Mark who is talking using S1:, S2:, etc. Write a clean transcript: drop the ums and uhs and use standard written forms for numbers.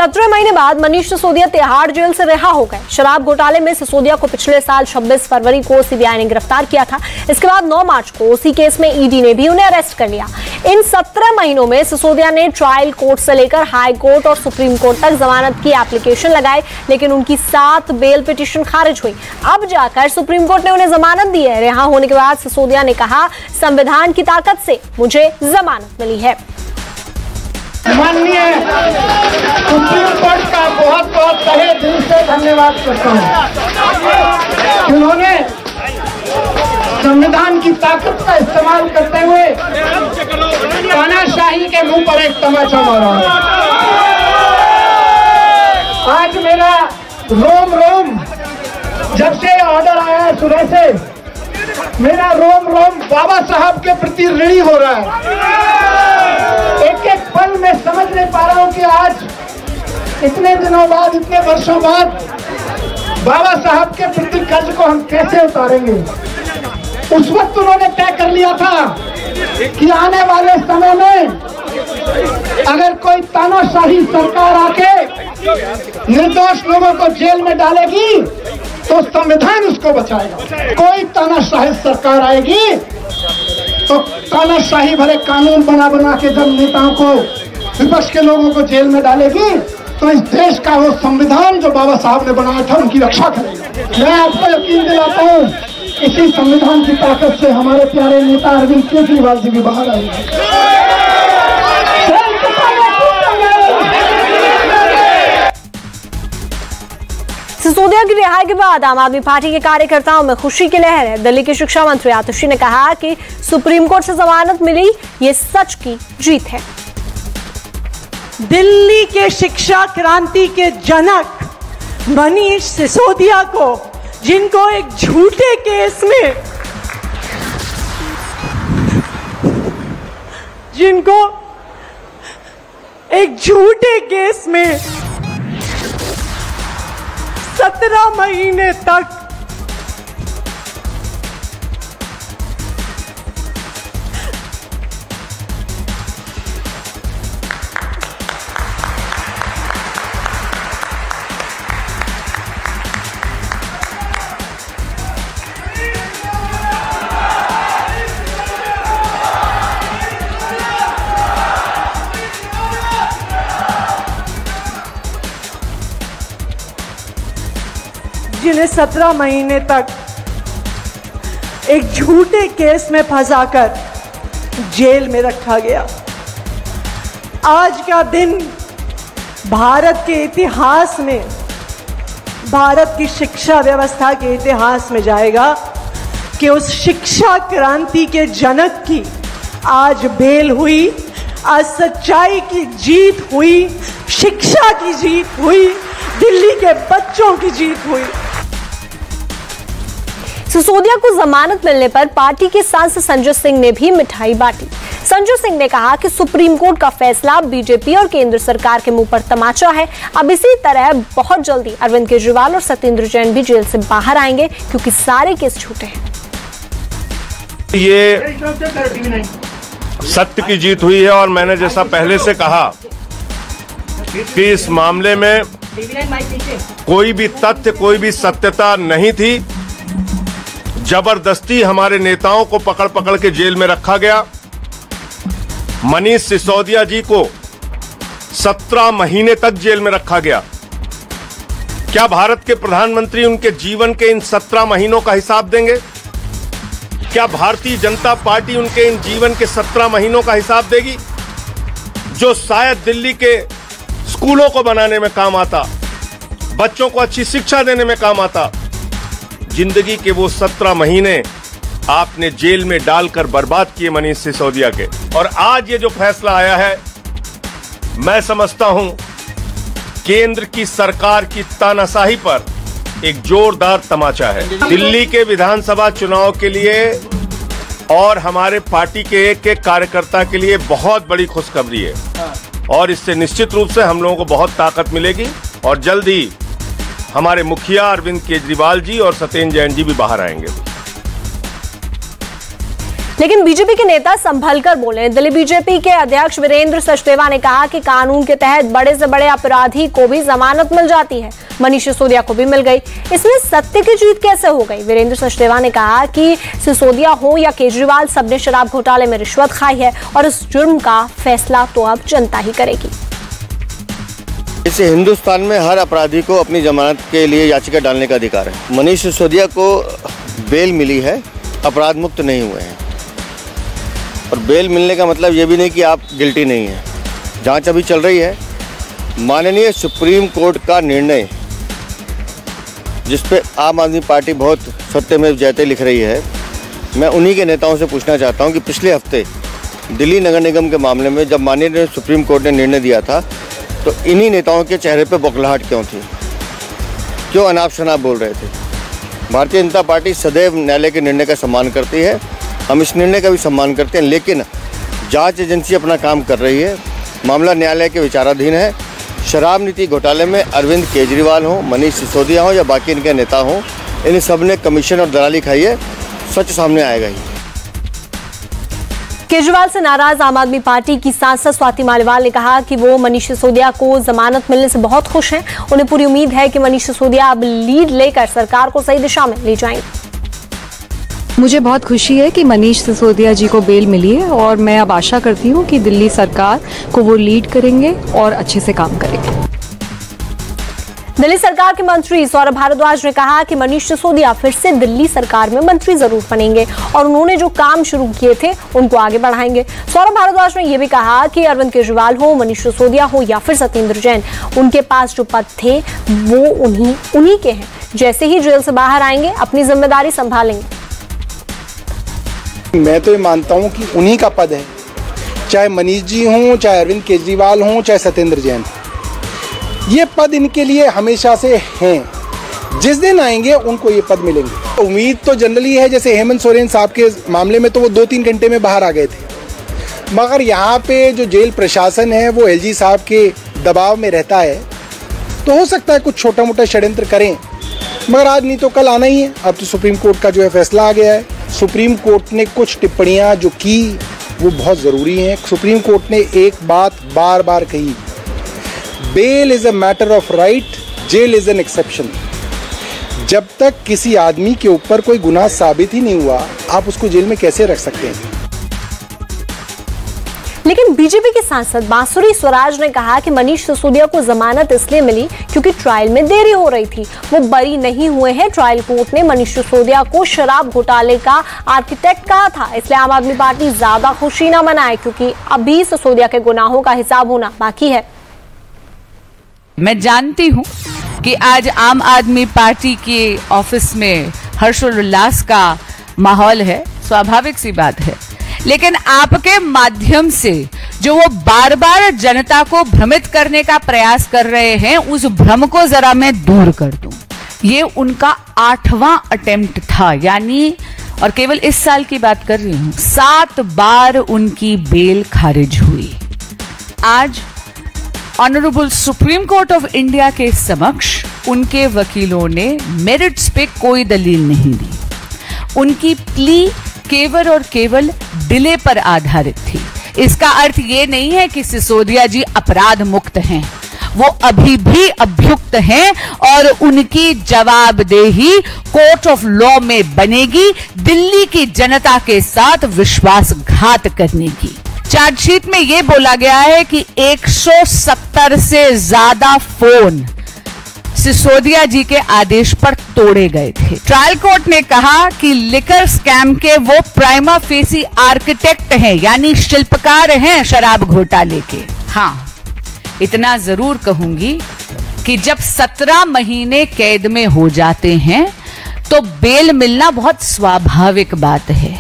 S1: 17 महीने बाद मनीष सिसोदिया तिहाड़ जेल से रिहा हो गए। शराब घोटाले में सिसोदिया को पिछले साल 26 फरवरी को सीबीआई ने गिरफ्तार किया था। इसके बाद 9 मार्च को उसी केस में ईडी ने भी उन्हें अरेस्ट कर लिया। इन 17 महीनों में सिसोदिया ने ट्रायल कोर्ट से लेकर हाई कोर्ट और सुप्रीम कोर्ट तक जमानत की एप्लीकेशन लगाई, लेकिन उनकी 7 बेल पिटीशन खारिज हुई। अब जाकर सुप्रीम कोर्ट ने उन्हें जमानत दी है। रिहा होने के बाद सिसोदिया ने कहा, संविधान की ताकत से मुझे जमानत मिली है।
S2: माननीय सुप्रीम कोर्ट का बहुत बहुत तहे दिल से धन्यवाद करता हूँ। उन्होंने संविधान की ताकत का इस्तेमाल करते हुए तानाशाही के मुंह पर एक तमाचा मारा। आज मेरा रोम रोम, जब से ऑर्डर आया है सुबह से, मेरा रोम रोम बाबा साहब के प्रति ऋणी हो रहा है। एक एक पल में समझ नहीं पा रहा हूं कि आज इतने दिनों बाद, इतने वर्षों बाद बाबा साहब के प्रति कर्ज को हम कैसे उतारेंगे। उस वक्त उन्होंने तय कर लिया था कि आने वाले समय में अगर कोई तानाशाही सरकार आके निर्दोष लोगों को जेल में डालेगी तो संविधान उसको बचाएगा। कोई तानाशाही सरकार आएगी तो तानाशाही भरे कानून बना बना के जब नेताओं को, विपक्ष के लोगों को जेल में डालेगी तो इस देश का वो संविधान जो बाबा साहब ने बनाया था उनकी रक्षा करेगा। मैं आपको यकीन दिलाता हूँ, इसी संविधान की ताकत से हमारे प्यारे नेता अरविंद केजरीवाल जी भी बाहर आएंगे।
S1: सिसोदिया की रिहाई के बाद आम आदमी पार्टी के कार्यकर्ताओं में खुशी की लहर है। दिल्ली के शिक्षा मंत्री आतिशी ने कहा कि सुप्रीम कोर्ट से जमानत मिली, ये सच की जीत है।
S3: दिल्ली के शिक्षा क्रांति के जनक मनीष सिसोदिया को, जिनको एक झूठे केस में 17 महीने तक जिन्हें 17 महीने तक एक झूठे केस में फंसाकर जेल में रखा गया। आज का दिन भारत के इतिहास में, भारत की शिक्षा व्यवस्था के इतिहास में जाएगा कि उस शिक्षा क्रांति के जनक की आज बेल हुई, आज सच्चाई की जीत हुई, शिक्षा की जीत हुई, दिल्ली के बच्चों की जीत हुई।
S1: सिसोदिया को जमानत मिलने पर पार्टी के सांसद संजय सिंह ने भी मिठाई बांटी। संजय सिंह ने कहा कि सुप्रीम कोर्ट का फैसला बीजेपी और केंद्र सरकार के मुंह पर तमाचा है। अब इसी तरह बहुत जल्दी अरविंद केजरीवाल और सत्येंद्र जैन भी जेल से बाहर आएंगे, क्योंकि सारे केस झूठे हैं।
S4: ये सत्य की जीत हुई है और मैंने जैसा पहले से कहा कि इस मामले में कोई भी तथ्य, कोई भी सत्यता नहीं थी। जबरदस्ती हमारे नेताओं को पकड़ पकड़ के जेल में रखा गया। मनीष सिसोदिया जी को 17 महीने तक जेल में रखा गया। क्या भारत के प्रधानमंत्री उनके जीवन के इन 17 महीनों का हिसाब देंगे? क्या भारतीय जनता पार्टी उनके इन जीवन के 17 महीनों का हिसाब देगी, जो शायद दिल्ली के स्कूलों को बनाने में काम आता, बच्चों को अच्छी शिक्षा देने में काम आता? जिंदगी के वो 17 महीने आपने जेल में डालकर बर्बाद किए मनीष सिसोदिया के। और आज ये जो फैसला आया है, मैं समझता हूं केंद्र की सरकार की तानाशाही पर एक जोरदार तमाचा है। दिल्ली के विधानसभा चुनाव के लिए और हमारे पार्टी के एक एक कार्यकर्ता के लिए बहुत बड़ी खुशखबरी है और इससे निश्चित रूप से हम लोगों को बहुत ताकत मिलेगी और जल्द ही हमारे मुखिया अरविंद केजरीवाल जी और सत्येंद्र जैन जी भी बाहर आएंगे।
S1: लेकिन बीजेपी के नेता संभल कर बोले। दिल्ली बीजेपी के अध्यक्ष वीरेंद्र सचदेवा ने कहा कि कानून के तहत बड़े से बड़े अपराधी को भी जमानत मिल जाती है, मनीष सिसोदिया को भी मिल गई। इसमें सत्य की जीत कैसे हो गई? वीरेंद्र सचदेवा ने कहा कि सिसोदिया हो या केजरीवाल, सबने शराब घोटाले में रिश्वत खाई है और इस जुर्म का फैसला तो अब जनता ही करेगी।
S5: इसे हिंदुस्तान में हर अपराधी को अपनी जमानत के लिए याचिका डालने का अधिकार है। मनीष सिसोदिया को बेल मिली है, अपराध मुक्त नहीं हुए हैं। और बेल मिलने का मतलब ये भी नहीं कि आप गिल्टी नहीं हैं। जांच अभी चल रही है। माननीय सुप्रीम कोर्ट का निर्णय, जिस पे आम आदमी पार्टी बहुत सत्यमेव जयते लिख रही है, मैं उन्हीं के नेताओं से पूछना चाहता हूं कि पिछले हफ्ते दिल्ली नगर निगम के मामले में जब माननीय सुप्रीम कोर्ट ने निर्णय दिया था तो इन्हीं नेताओं के चेहरे पे बौखलाहट क्यों थी? क्यों अनाप शनाप बोल रहे थे? भारतीय जनता पार्टी सदैव न्यायालय के निर्णय का सम्मान करती है, हम इस निर्णय का भी सम्मान करते हैं, लेकिन जांच एजेंसी अपना काम कर रही है। मामला न्यायालय के विचाराधीन है। शराब नीति घोटाले में अरविंद केजरीवाल हो, मनीष सिसोदिया हो या बाकी इनके नेता हो, इन सब ने कमीशन और दलाली खाई है। सच सामने आएगा ही।
S1: केजरीवाल से नाराज आम आदमी पार्टी की सांसद स्वाति मालिवाल ने कहा कि वो मनीष सिसोदिया को जमानत मिलने से बहुत खुश हैं। उन्हें पूरी उम्मीद है कि मनीष सिसोदिया अब लीड लेकर सरकार को सही दिशा में ले जाएंगे।
S6: मुझे बहुत खुशी है कि मनीष सिसोदिया जी को बेल मिली है और मैं अब आशा करती हूँ कि दिल्ली सरकार को वो लीड करेंगे और अच्छे से काम करेंगे।
S1: दिल्ली सरकार के मंत्री सौरभ भारद्वाज ने कहा कि मनीष सिसोदिया फिर से दिल्ली सरकार में मंत्री जरूर बनेंगे और उन्होंने जो काम शुरू किए थे उनको आगे बढ़ाएंगे। सौरभ भारद्वाज ने यह भी कहा कि अरविंद केजरीवाल हो, मनीष सिसोदिया हो या फिर सत्येंद्र जैन, उनके पास जो पद थे वो उन्हीं के हैं। जैसे ही जेल से बाहर आएंगे अपनी जिम्मेदारी संभालेंगे।
S7: मैं तो ये मानता हूँ कि उन्हीं का पद है, चाहे मनीष जी हों, चाहे अरविंद केजरीवाल हों, चाहे सत्येंद्र जैन। ये पद इनके लिए हमेशा से हैं। जिस दिन आएंगे उनको ये पद मिलेंगे। उम्मीद तो जनरली है, जैसे हेमंत सोरेन साहब के मामले में तो वो 2-3 घंटे में बाहर आ गए थे, मगर यहाँ पे जो जेल प्रशासन है वो एलजी साहब के दबाव में रहता है, तो हो सकता है कुछ छोटा मोटा षड्यंत्र करें, मगर आज नहीं तो कल आना ही है। अब तो सुप्रीम कोर्ट का जो है फैसला आ गया है। सुप्रीम कोर्ट ने कुछ टिप्पणियां जो की वो बहुत ज़रूरी हैं। सुप्रीम कोर्ट ने एक बात बार बार कही, bail is a matter of right, jail is an exception. जब तक किसी आदमी के ऊपर कोई गुनाह साबित ही नहीं हुआ, आप उसको जेल में कैसे रख सकते हैं?
S1: लेकिन बीजेपी के सांसद बांसुरी स्वराज ने कहा कि मनीष सिसोदिया को जमानत इसलिए मिली क्योंकि ट्रायल में देरी हो रही थी। वो बरी नहीं हुए हैं। ट्रायल कोर्ट ने मनीष सिसोदिया को शराब घोटाले का आर्किटेक्ट कहा था, इसलिए आम आदमी पार्टी ज्यादा खुशी न मनाए क्योंकि अभी सिसोदिया के गुनाहों का हिसाब होना बाकी है।
S8: मैं जानती हूं कि आज आम आदमी पार्टी के ऑफिस में हर्षोल्लास का माहौल है, स्वाभाविक सी बात है, लेकिन आपके माध्यम से जो वो बार बार जनता को भ्रमित करने का प्रयास कर रहे हैं, उस भ्रम को जरा मैं दूर कर दूं। ये उनका 8वां अटेम्प्ट था, यानी, और केवल इस साल की बात कर रही हूं, 7 बार उनकी बेल खारिज हुई। आज honourable supreme court of India के समक्ष उनके वकीलों ने मेरिट्स पे कोई दलील नहीं दी। उनकी प्ली केवल और केवल डिले पर आधारित थी। इसका अर्थ ये नहीं है कि सिसोदिया जी अपराध मुक्त हैं, वो अभी भी अभियुक्त हैं और उनकी जवाबदेही कोर्ट ऑफ लॉ में बनेगी दिल्ली की जनता के साथ विश्वासघात करने की। चार्जशीट में यह बोला गया है कि 170 से ज्यादा फोन सिसोदिया जी के आदेश पर तोड़े गए थे। ट्रायल कोर्ट ने कहा कि लिकर स्कैम के वो प्राइमा फेसी आर्किटेक्ट हैं, यानी शिल्पकार हैं शराब घोटाले के। हाँ, इतना जरूर कहूंगी कि जब 17 महीने कैद में हो जाते हैं तो बेल मिलना बहुत स्वाभाविक बात है।